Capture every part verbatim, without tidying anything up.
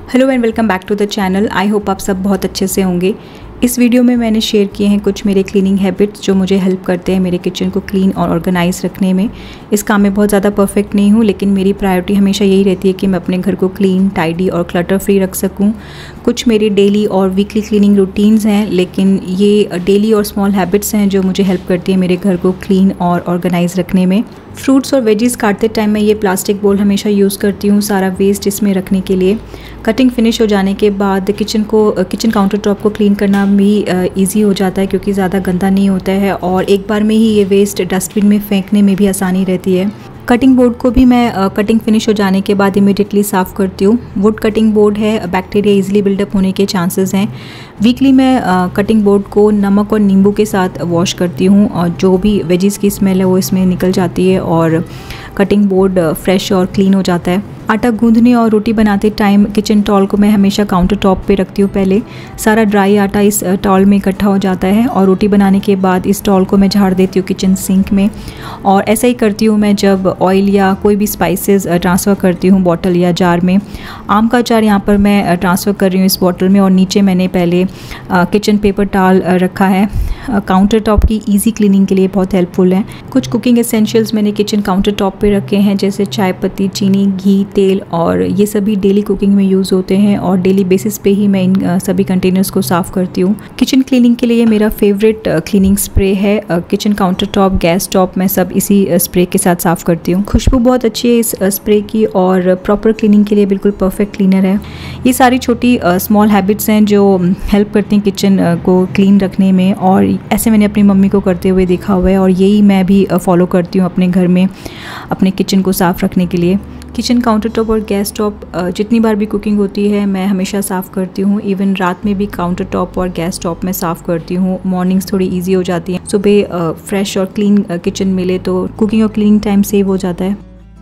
Hello and welcome back to the channel. I hope आप सब बहुत अच्छे से होंगे। इस वीडियो में मैंने शेयर किए हैं कुछ मेरे क्लीनिंग हैबिट्स जो मुझे हेल्प करते हैं मेरे किचन को क्लीन और ऑर्गेनाइज रखने में। इस काम में बहुत ज़्यादा परफेक्ट नहीं हूँ, लेकिन मेरी प्रायोरिटी हमेशा यही रहती है कि मैं अपने घर को क्लीन, टाइडी और क्लटर फ्री रख सकूँ। कुछ मेरी डेली और वीकली क्लीनिंग रूटीन्स हैं, लेकिन ये डेली और स्मॉल हैबिट्स हैं जो मुझे हेल्प करती है मेरे घर को क्लीन और ऑर्गेनाइज रखने में। फ्रूट्स और वेजीज काटते टाइम मैं ये प्लास्टिक बोल हमेशा यूज़ करती हूँ सारा वेस्ट इसमें रखने के लिए। कटिंग फिनिश हो जाने के बाद किचन को किचन काउंटर टॉप को क्लीन करना भी इजी हो जाता है, क्योंकि ज़्यादा गंदा नहीं होता है और एक बार में ही ये वेस्ट डस्टबिन में फेंकने में भी आसानी रहती है। कटिंग बोर्ड को भी मैं कटिंग फिनिश हो जाने के बाद इमीडिएटली साफ़ करती हूँ। वुड कटिंग बोर्ड है, बैक्टीरिया इजीली बिल्डअप होने के चांसेस हैं। वीकली मैं कटिंग बोर्ड को नमक और नींबू के साथ वॉश करती हूँ और जो भी वेजीज़ की स्मेल है वो इसमें निकल जाती है और कटिंग बोर्ड फ्रेश और क्लीन हो जाता है। आटा गूंदने और रोटी बनाते टाइम किचन टॉल को मैं हमेशा काउंटर टॉप पे रखती हूँ। पहले सारा ड्राई आटा इस टॉल में इकट्ठा हो जाता है और रोटी बनाने के बाद इस टॉल को मैं झाड़ देती हूँ किचन सिंक में। और ऐसा ही करती हूँ मैं जब ऑयल या कोई भी स्पाइसेस ट्रांसफ़र करती हूँ बॉटल या जार में। आम का अचार यहाँ पर मैं ट्रांसफ़र कर रही हूँ इस बॉटल में और नीचे मैंने पहले किचन पेपर टॉल रखा है। काउंटर टॉप की ईजी क्लीनिंग के लिए बहुत हेल्पफुल है। कुछ कुकिंग एसेंशियल्स मैंने किचन काउंटर टॉप पे रखे हैं, जैसे चाय पत्ती, चीनी, घी, तेल, और ये सभी डेली कुकिंग में यूज़ होते हैं और डेली बेसिस पे ही मैं इन सभी कंटेनर्स को साफ़ करती हूँ। किचन क्लीनिंग के लिए मेरा फेवरेट क्लीनिंग स्प्रे है kitchen counter top, gas top, मैं सब इसी स्प्रे के साथ साफ़ करती हूँ। खुशबू बहुत अच्छी है इस स्प्रे की और प्रॉपर क्लीनिंग के लिए बिल्कुल परफेक्ट क्लीनर है। ये सारी छोटी स्मॉल हैबिट्स हैं जो हेल्प करती हैं किचन को क्लीन रखने में, और ऐसे मैंने अपनी मम्मी को करते हुए देखा हुआ है और यही मैं भी फॉलो करती हूँ अपने घर में अपने किचन को साफ़ रखने के लिए। किचन काउंटर टॉप और गैस टॉप जितनी बार भी कुकिंग होती है मैं हमेशा साफ़ करती हूँ। इवन रात में भी काउंटर टॉप और गैस टॉप में साफ़ करती हूँ। मॉर्निंग्स थोड़ी इजी हो जाती हैं, सुबह फ्रेश और क्लीन किचन मिले तो कुकिंग और क्लीनिंग टाइम सेव हो जाता है।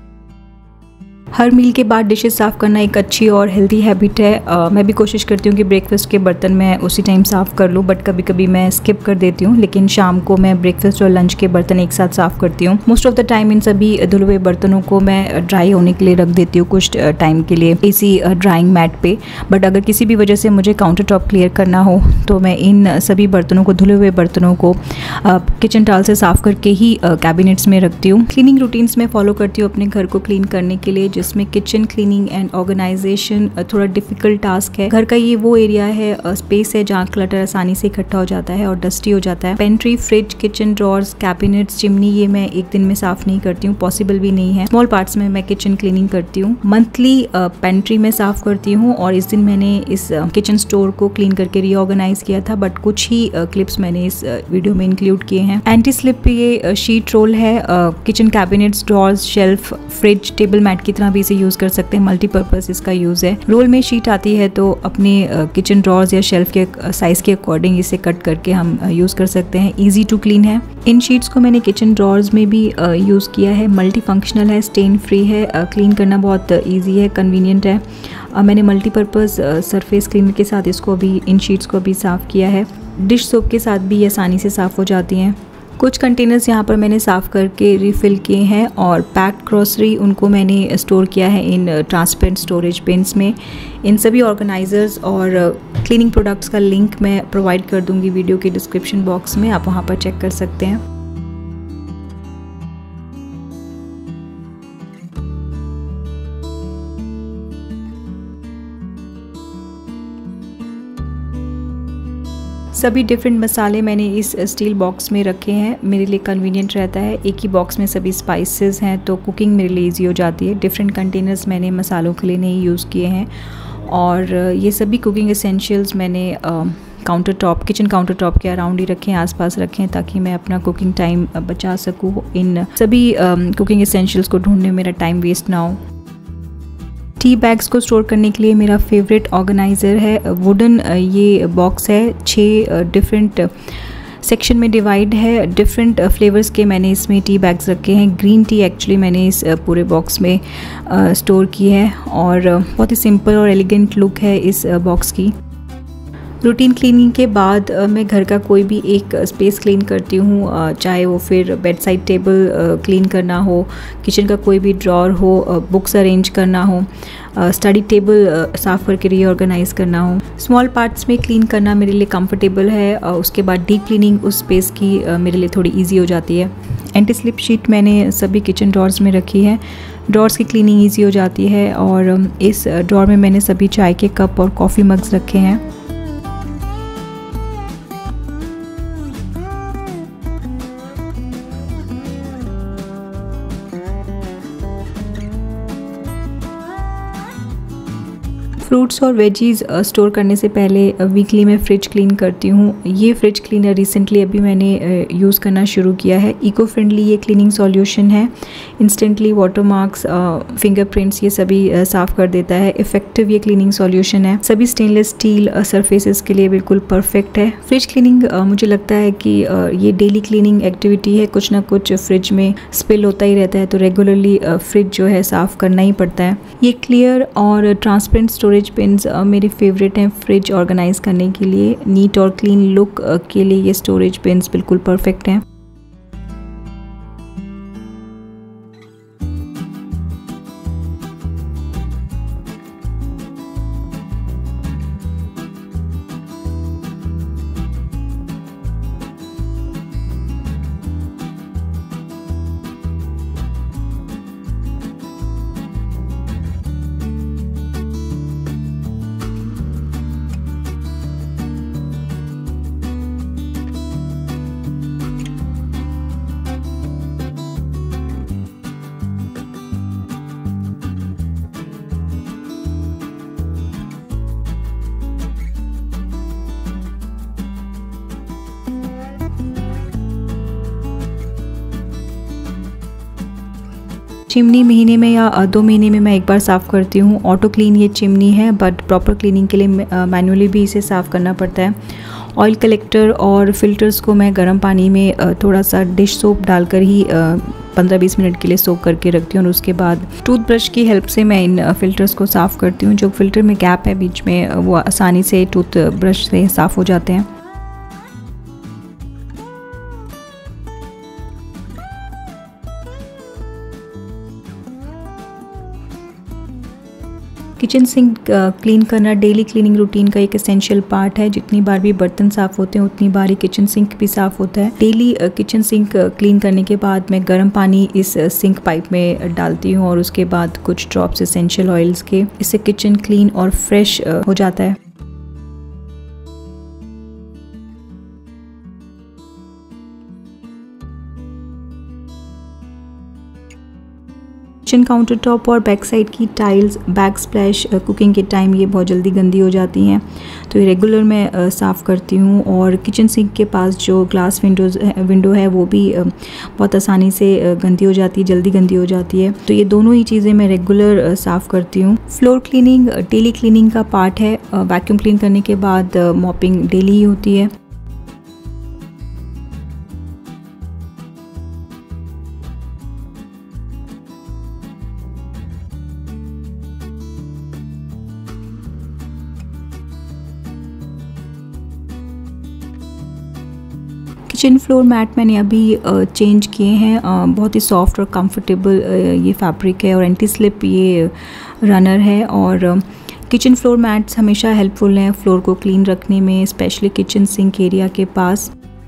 हर मील के बाद डिशेस साफ़ करना एक अच्छी और हेल्दी हैबिट है। uh, मैं भी कोशिश करती हूँ कि ब्रेकफास्ट के बर्तन मैं उसी टाइम साफ़ कर लूँ, बट कभी कभी मैं स्किप कर देती हूँ, लेकिन शाम को मैं ब्रेकफास्ट और लंच के बर्तन एक साथ साफ़ करती हूँ। मोस्ट ऑफ द टाइम इन सभी धुले हुए बर्तनों को मैं ड्राई होने के लिए रख देती हूँ कुछ टाइम के लिए इसी ड्राइंग मैट पे। बट अगर किसी भी वजह से मुझे काउंटर टॉप क्लियर करना हो तो मैं इन सभी बर्तनों को, धुले हुए बर्तनों को किचन टॉल से साफ़ करके ही कैबिनेट्स में रखती हूँ। क्लीनिंग रूटीन्स में फॉलो करती हूँ अपने घर को क्लीन करने के लिए, जिसमें किचन क्लीनिंग एंड ऑर्गेनाइजेशन थोड़ा डिफिकल्ट टास्क है। घर का ये वो एरिया है, स्पेस है जहाँ क्लटर आसानी से इकट्ठा हो जाता है और डस्टी हो जाता है। Pantry, fridge, kitchen drawers, cabinets, chimney ये मैं एक दिन में साफ नहीं करती हूँ, पॉसिबल भी नहीं है। स्मॉल पार्ट्स में मैं किचन क्लीनिंग करती हूँ। मंथली पेंट्री में साफ करती हूँ और इस दिन मैंने इस किचन स्टोर को क्लीन करके रीऑर्गेनाइज किया था, बट कुछ ही क्लिप्स मैंने इस वीडियो में इंक्लूड किए हैं। एंटी स्लिप ये शीट रोल है, kitchen cabinets, drawers, shelf, fridge, table mat की तरह भी इसे यूज कर सकते हैं। मल्टीपर्पज इसका यूज है। रोल में शीट आती है तो अपने किचन ड्रॉर्स या शेल्फ के साइज के अकॉर्डिंग इसे कट करके हम यूज कर सकते हैं। इजी टू क्लीन है। इन शीट्स को मैंने किचन ड्रॉर्स में भी यूज किया है। मल्टी फंक्शनल है, स्टेन फ्री है, क्लीन करना बहुत ईजी है, कन्वीनियंट है। मैंने मल्टीपर्पज सरफेस क्लीनर के साथ इसको भी, इन शीट्स को भी साफ किया है। डिश सोप के साथ भी आसानी से साफ हो जाती हैं। कुछ कंटेनर्स यहाँ पर मैंने साफ़ करके रिफ़िल किए हैं और पैक्ड ग्रॉसरी उनको मैंने स्टोर किया है इन ट्रांसपेरेंट स्टोरेज बिन्स में। इन सभी ऑर्गेनाइजर्स और क्लीनिंग प्रोडक्ट्स का लिंक मैं प्रोवाइड कर दूँगी वीडियो के डिस्क्रिप्शन बॉक्स में, आप वहाँ पर चेक कर सकते हैं। सभी डिफरेंट मसाले मैंने इस स्टील बॉक्स में रखे हैं, मेरे लिए कन्वीनियंट रहता है। एक ही बॉक्स में सभी स्पाइसेस हैं तो कुकिंग मेरे लिए इजी हो जाती है। डिफरेंट कंटेनर्स मैंने मसालों के लिए नहीं यूज़ किए हैं और ये सभी कुकिंग एसेंशियल्स मैंने counter top, kitchen counter top के अराउंड ही रखे हैं, आसपास रखे हैं, ताकि मैं अपना कुकिंग टाइम बचा सकूँ। इन सभी कुकिंग एसेंशियल्स को ढूंढने में मेरा टाइम वेस्ट ना हो। टी बैग्स को स्टोर करने के लिए मेरा फेवरेट ऑर्गेनाइज़र है वुडन, ये बॉक्स है, छः डिफरेंट सेक्शन में डिवाइड है। डिफरेंट फ्लेवर्स के मैंने इसमें टी बैग्स रखे हैं। ग्रीन टी एक्चुअली मैंने इस पूरे बॉक्स में स्टोर की है और बहुत ही सिंपल और एलिगेंट लुक है इस बॉक्स की। रूटीन क्लीनिंग के बाद मैं घर का कोई भी एक स्पेस क्लीन करती हूँ, चाहे वो फिर बेड साइड टेबल क्लीन करना हो, किचन का कोई भी ड्रॉर हो, बुक्स अरेंज करना हो, स्टडी टेबल साफ़ करके रीऑर्गेनाइज करना हो। स्मॉल पार्ट्स में क्लीन करना मेरे लिए कंफर्टेबल है, उसके बाद डीप क्लीनिंग उस स्पेस की मेरे लिए थोड़ी ईजी हो जाती है। एंटी स्लिप शीट मैंने सभी किचन ड्रॉर्स में रखी है, ड्रॉर्स की क्लीनिंग ईजी हो जाती है। और इस ड्रॉर में मैंने सभी चाय के कप और कॉफ़ी मग्स रखे हैं। फ्रूट्स और वेजीज़ स्टोर करने से पहले वीकली मैं फ़्रिज क्लीन करती हूँ। ये फ्रिज क्लीनर रिसेंटली अभी मैंने यूज़ करना शुरू किया है। इको फ्रेंडली ये क्लीनिंग सॉल्यूशन है, इंस्टेंटली वाटर मार्क्स, फिंगरप्रिंट्स ये सभी साफ़ कर देता है। इफ़ेक्टिव ये क्लीनिंग सॉल्यूशन है, सभी स्टेनलेस स्टील सरफेसेस के लिए बिल्कुल परफेक्ट है। फ्रिज क्लीनिंग मुझे लगता है कि ये डेली क्लीनिंग एक्टिविटी है, कुछ ना कुछ फ्रिज में स्पिल होता ही रहता है, तो रेगुलरली फ्रिज जो है साफ़ करना ही पड़ता है। ये क्लियर और ट्रांसपेरेंट स्टोरेज बिन्स मेरे फेवरेट हैं फ्रिज ऑर्गेनाइज करने के लिए। नीट और क्लीन लुक के लिए ये स्टोरेज बिन्स बिल्कुल परफेक्ट हैं। चिमनी महीने में या दो महीने में मैं एक बार साफ़ करती हूँ। ऑटो क्लीन ये चिमनी है, बट प्रॉपर क्लीनिंग के लिए मैनुअली भी इसे साफ़ करना पड़ता है। ऑयल कलेक्टर और फिल्टर्स को मैं गर्म पानी में थोड़ा सा डिश सोप डालकर ही पंद्रह बीस मिनट के लिए सोक करके रखती हूँ और उसके बाद टूथब्रश की हेल्प से मैं इन फ़िल्टर्स को साफ़ करती हूँ। जो फिल्टर में गैप है बीच में, वो आसानी से टूथब्रश से साफ़ हो जाते हैं। किचन सिंक क्लीन करना डेली क्लीनिंग रूटीन का एक एसेंशियल पार्ट है। जितनी बार भी बर्तन साफ़ होते हैं उतनी बार ही किचन सिंक भी साफ़ होता है। डेली किचन सिंक क्लीन करने के बाद मैं गर्म पानी इस सिंक पाइप में डालती हूँ और उसके बाद कुछ ड्रॉप्स एसेंशियल ऑयल्स के। इससे किचन क्लीन और फ्रेश हो जाता है। किचन काउंटर टॉप और बैक साइड की टाइल्स बैक स्प्लैश कुकिंग के टाइम ये बहुत जल्दी गंदी हो जाती हैं, तो ये रेगुलर मैं साफ़ करती हूँ। और किचन सिंक के पास जो ग्लास विंडोज़ विंडो है वो भी बहुत आसानी से गंदी हो जाती है, जल्दी गंदी हो जाती है, तो ये दोनों ही चीज़ें मैं रेगुलर साफ़ करती हूँ। फ्लोर क्लीनिंग डेली क्लीनिंग का पार्ट है। वैक्यूम क्लीन करने के बाद मॉपिंग डेली ही होती है। किचन फ्लोर मैट मैंने अभी चेंज किए हैं। बहुत ही सॉफ्ट और कंफर्टेबल ये फैब्रिक है और एंटी स्लिप ये रनर है। और किचन फ्लोर मैट्स हमेशा हेल्पफुल हैं फ्लोर को क्लीन रखने में, स्पेशली किचन सिंक एरिया के पास।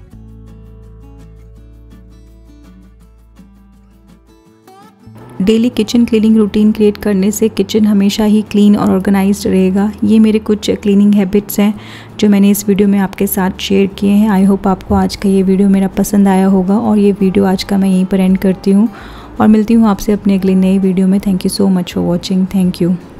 Daily kitchen cleaning routine create करने से किचन हमेशा ही क्लीन और ऑर्गेनाइज्ड रहेगा। ये मेरे कुछ क्लीनिंग हैबिट्स हैं जो मैंने इस वीडियो में आपके साथ शेयर किए हैं। आई होप आपको आज का ये वीडियो मेरा पसंद आया होगा और ये वीडियो आज का मैं यहीं पर एंड करती हूँ और मिलती हूँ आपसे अपने अगले नए वीडियो में। Thank you so much for watching. Thank you.